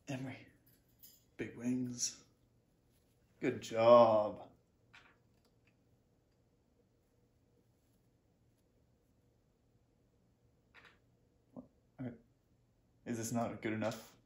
Emery. Big wings. Good job. Okay. Is this not good enough?